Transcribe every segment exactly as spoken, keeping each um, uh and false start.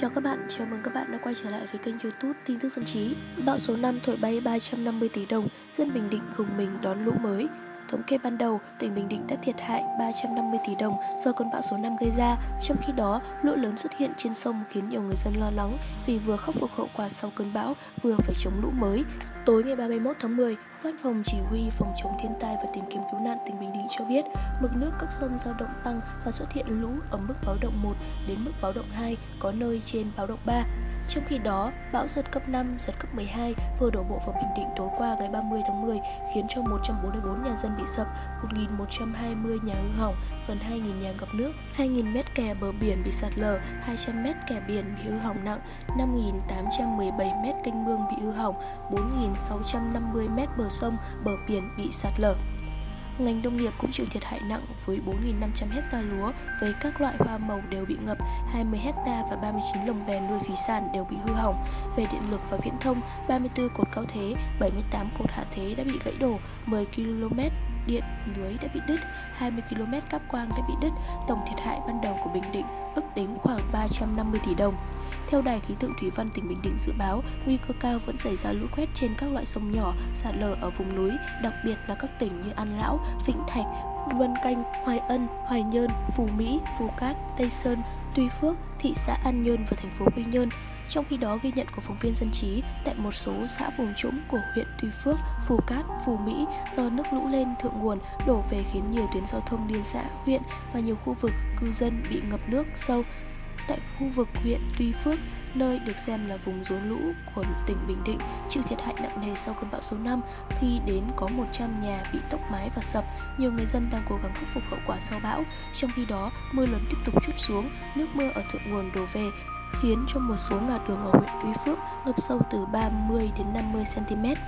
Chào các bạn, chào mừng các bạn đã quay trở lại với kênh YouTube Tin tức Dân trí. Bão số năm thổi bay ba trăm năm mươi tỷ đồng, dân Bình Định gồng mình đón lũ mới. Thống kê ban đầu, tỉnh Bình Định đã thiệt hại ba trăm năm mươi tỷ đồng do cơn bão số năm gây ra. Trong khi đó, lũ lớn xuất hiện trên sông khiến nhiều người dân lo lắng vì vừa khắc phục hậu quả sau cơn bão, vừa phải chống lũ mới. Tối ngày ba mươi mốt tháng mười, Văn phòng Chỉ huy Phòng chống thiên tai và tìm kiếm cứu nạn tỉnh Bình Định cho biết mực nước các sông dao động tăng và xuất hiện lũ ở mức báo động một đến mức báo động hai, có nơi trên báo động ba. Trong khi đó, bão giật cấp năm, giật cấp mười hai vừa đổ bộ vào Bình Định tối qua ngày ba mươi tháng mười khiến cho một trăm bốn mươi bốn nhà dân bị sập, một nghìn một trăm hai mươi nhà hư hỏng, gần hai nghìn nhà ngập nước, hai nghìn mét kè bờ biển bị sạt lở, hai trăm mét kè biển bị hư hỏng nặng, năm nghìn tám trăm mười bảy mét kênh mương bị hư hỏng, bốn nghìn sáu trăm năm mươi mét bờ sông, bờ biển bị sạt lở. Ngành nông nghiệp cũng chịu thiệt hại nặng với bốn nghìn năm trăm héc ta lúa với các loại hoa màu đều bị ngập, hai mươi héc ta và ba mươi chín lồng bè nuôi thủy sản đều bị hư hỏng. Về điện lực và viễn thông, ba mươi tư cột cao thế, bảy mươi tám cột hạ thế đã bị gãy đổ, mười ki lô mét điện lưới đã bị đứt, hai mươi ki lô mét cáp quang đã bị đứt. Tổng thiệt hại ban đầu của Bình Định ước tính khoảng ba trăm năm mươi tỷ đồng. Theo Đài khí tượng thủy văn tỉnh Bình Định dự báo, nguy cơ cao vẫn xảy ra lũ quét trên các loại sông nhỏ, sạt lở ở vùng núi, đặc biệt là các tỉnh như An Lão, Vĩnh Thạch, Vân Canh, Hoài Ân, Hoài Nhơn, Phú Mỹ, Phú Cát, Tây Sơn, Tuy Phước, thị xã An Nhơn và thành phố Quy Nhơn. Trong khi đó, ghi nhận của phóng viên Dân trí, tại một số xã vùng trũng của huyện Tuy Phước, Phú Cát, Phú Mỹ do nước lũ lên thượng nguồn đổ về khiến nhiều tuyến giao thông liên xã, huyện và nhiều khu vực cư dân bị ngập nước sâu. Tại khu vực huyện Tuy Phước, nơi được xem là vùng rốn lũ của tỉnh Bình Định, chịu thiệt hại nặng nề sau cơn bão số năm khi đến có một trăm nhà bị tốc mái và sập. Nhiều người dân đang cố gắng khắc phục hậu quả sau bão. Trong khi đó, mưa lớn tiếp tục trút xuống, nước mưa ở thượng nguồn đổ về khiến cho một số ngã đường ở huyện Tuy Phước ngập sâu từ ba mươi đến năm mươi xăng ti mét.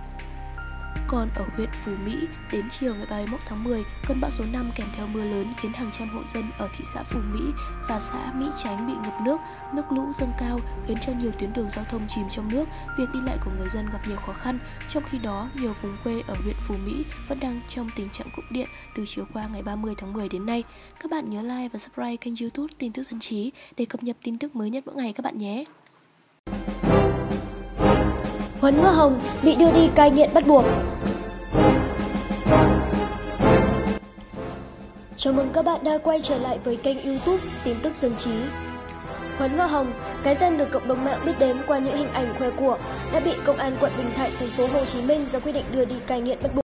Còn ở huyện Phú Mỹ, đến chiều ngày ba mươi mốt tháng mười, cơn bão số năm kèm theo mưa lớn khiến hàng trăm hộ dân ở thị xã Phú Mỹ và xã Mỹ Chánh bị ngập nước. Nước lũ dâng cao khiến cho nhiều tuyến đường giao thông chìm trong nước, việc đi lại của người dân gặp nhiều khó khăn. Trong khi đó, nhiều vùng quê ở huyện Phú Mỹ vẫn đang trong tình trạng cúp điện từ chiều qua ngày ba mươi tháng mười đến nay. Các bạn nhớ like và subscribe kênh YouTube Tin tức Dân trí để cập nhật tin tức mới nhất mỗi ngày các bạn nhé. Huấn Hoa Hồng bị đưa đi cai nghiện bắt buộc. Chào mừng các bạn đã quay trở lại với kênh YouTube Tin tức Dân trí. Huấn Hoa Hồng, cái tên được cộng đồng mạng biết đến qua những hình ảnh khoe của, đã bị công an quận Bình Thạnh, thành phố Hồ Chí Minh ra quyết định đưa đi cai nghiện bắt buộc.